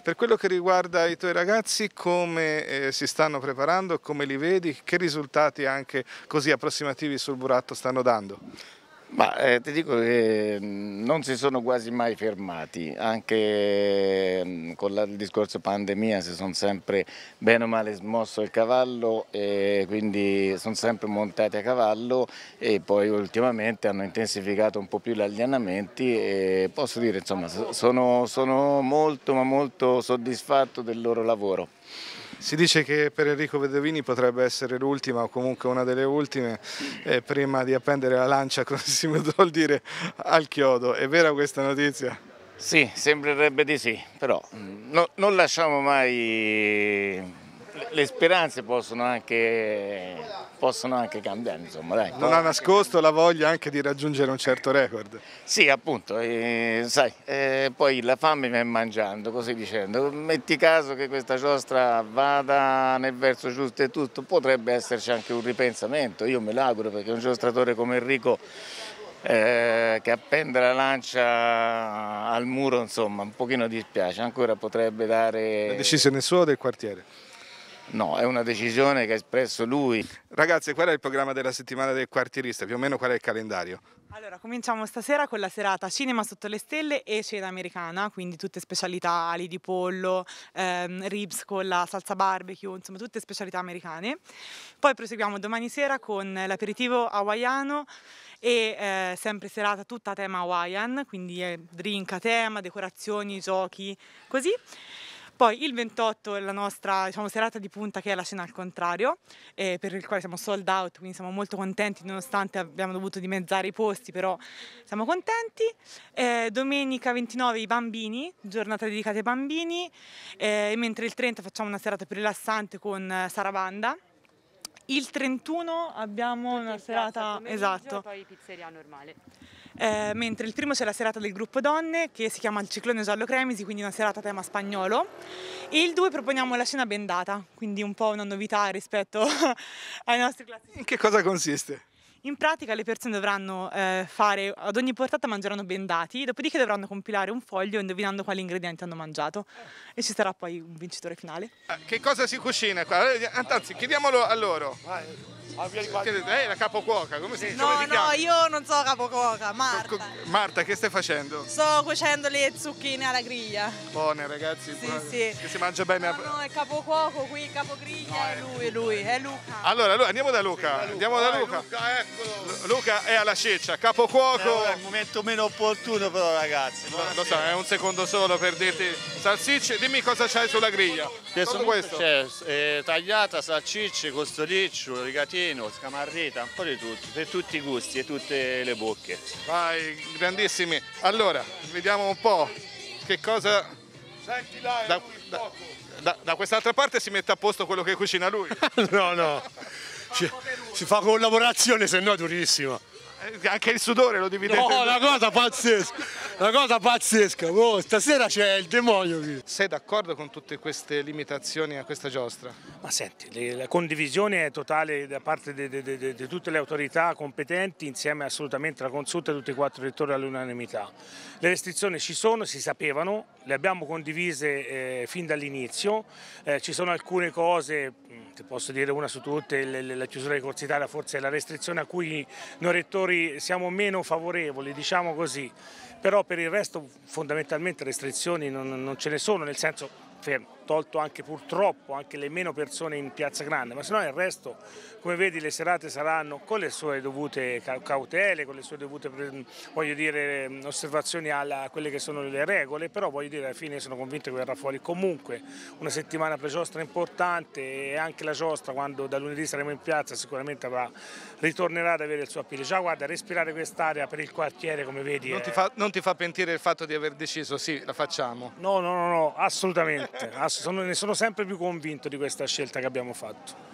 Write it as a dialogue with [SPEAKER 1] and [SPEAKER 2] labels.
[SPEAKER 1] Per quello che riguarda i tuoi ragazzi, come si stanno preparando, come li vedi, che risultati anche così approssimativi sul buratto stanno dando?
[SPEAKER 2] Ma ti dico che non si sono quasi mai fermati, anche con il discorso pandemia si sono sempre bene o male smosso il cavallo e quindi sono sempre montati a cavallo e poi ultimamente hanno intensificato un po' più gli allenamenti e posso dire insomma sono molto ma molto soddisfatto del loro lavoro.
[SPEAKER 1] Si dice che per Enrico Vedovini potrebbe essere l'ultima o comunque una delle ultime prima di appendere la lancia, come si vuol dire, al chiodo. È vera questa notizia?
[SPEAKER 2] Sì, sembrerebbe di sì, però non lasciamo mai, le speranze possono anche cambiare, insomma, dai.
[SPEAKER 1] Non ha nascosto la voglia anche di raggiungere un certo record.
[SPEAKER 2] Sì, appunto, sai, poi la fame mi è mangiando, così dicendo, metti caso che questa giostra vada nel verso giusto e tutto, potrebbe esserci anche un ripensamento, io me l'auguro perché un giostratore come Enrico che appende la lancia al muro, insomma, un pochino dispiace, ancora potrebbe dare...
[SPEAKER 1] La decisione sua o del quartiere?
[SPEAKER 2] No, è una decisione che ha espresso lui.
[SPEAKER 1] Ragazzi, qual è il programma della settimana del quartierista? Più o meno qual è il calendario?
[SPEAKER 3] Allora, cominciamo stasera con la serata Cinema sotto le stelle e cena americana, quindi tutte specialità, ali di pollo, ribs con la salsa barbecue, insomma tutte specialità americane. Poi proseguiamo domani sera con l'aperitivo hawaiano e sempre serata tutta a tema Hawaiian, quindi drink a tema, decorazioni, giochi, così. Poi il 28 è la nostra, diciamo, serata di punta che è la cena al contrario, per il quale siamo sold out, quindi siamo molto contenti nonostante abbiamo dovuto dimezzare i posti, però siamo contenti. Domenica 29 i bambini, giornata dedicata ai bambini, mentre il 30 facciamo una serata più rilassante con Sarabanda. Il 31 abbiamo una serata, esatto.
[SPEAKER 4] E poi pizzeria normale.
[SPEAKER 3] Mentre il primo c'è la serata del gruppo donne che si chiama il Ciclone Giallo Cremisi, quindi una serata a tema spagnolo, e il 2 proponiamo la cena bendata, quindi un po' una novità rispetto ai nostri classici.
[SPEAKER 1] In che cosa consiste?
[SPEAKER 3] In pratica le persone dovranno fare, ad ogni portata mangeranno bendati, dopodiché dovranno compilare un foglio indovinando quali ingredienti hanno mangiato e ci sarà poi un vincitore finale.
[SPEAKER 1] Che cosa si cucina qua? Anzi, chiediamolo a loro. Lei è la capocuoca, come si
[SPEAKER 5] No,
[SPEAKER 1] chiama?
[SPEAKER 5] io non so capocuoca, Marta.
[SPEAKER 1] Marta, che stai facendo?
[SPEAKER 5] Sto cuocendo le zucchine alla griglia.
[SPEAKER 1] Buone ragazzi,
[SPEAKER 5] Sì,
[SPEAKER 1] buone.
[SPEAKER 5] sì.
[SPEAKER 1] Che si mangia bene.
[SPEAKER 5] No, è capocuoco qui, capogriglia, è lui, è Luca.
[SPEAKER 1] Allora, andiamo da Luca. Andiamo da Luca.
[SPEAKER 6] Luca, eccolo.
[SPEAKER 1] Luca è alla ceccia, capocuoco.
[SPEAKER 6] È il momento meno opportuno però ragazzi.
[SPEAKER 1] Lo so, è un secondo solo per dirti. Salsicce, dimmi cosa c'hai sulla griglia. Solo questo.
[SPEAKER 6] C'è tagliata, salsicce, costoliccio, rigatino, scamarrita, un po' di tutto, per tutti i gusti e tutte le bocche.
[SPEAKER 1] Vai, grandissimi. Allora, vediamo un po' che cosa...
[SPEAKER 6] Senti là,
[SPEAKER 1] da quest'altra parte si mette a posto quello che cucina lui.
[SPEAKER 7] No, si fa collaborazione, se no è durissima.
[SPEAKER 1] Anche il sudore lo dividete.
[SPEAKER 7] No, una cosa pazzesca. Oh, stasera c'è il demonio qui.
[SPEAKER 1] Sei d'accordo con tutte queste limitazioni a questa giostra?
[SPEAKER 8] Ma senti, la condivisione è totale da parte di tutte le autorità competenti, insieme assolutamente alla consulta di tutti i 4 rettori all'unanimità. Le restrizioni ci sono, si sapevano, le abbiamo condivise fin dall'inizio, ci sono alcune cose, ti posso dire una su tutte, la chiusura dei corsi Italia forse è la restrizione a cui noi rettori siamo meno favorevoli, diciamo così, però per il resto fondamentalmente restrizioni non ce ne sono, nel senso, fermo, tolto anche purtroppo anche le meno persone in Piazza Grande, ma se no il resto, come vedi, le serate saranno con le sue dovute cautele, con le sue dovute, voglio dire, osservazioni a quelle che sono le regole, però voglio dire alla fine sono convinto che verrà fuori comunque una settimana pre-giostra importante e anche la giostra quando da lunedì saremo in piazza sicuramente ritornerà ad avere il suo appeal. Già guarda, respirare quest'area per il quartiere come vedi
[SPEAKER 1] non ti fa pentire il fatto di aver deciso sì, la facciamo?
[SPEAKER 8] No, assolutamente. Ne sono sempre più convinto di questa scelta che abbiamo fatto.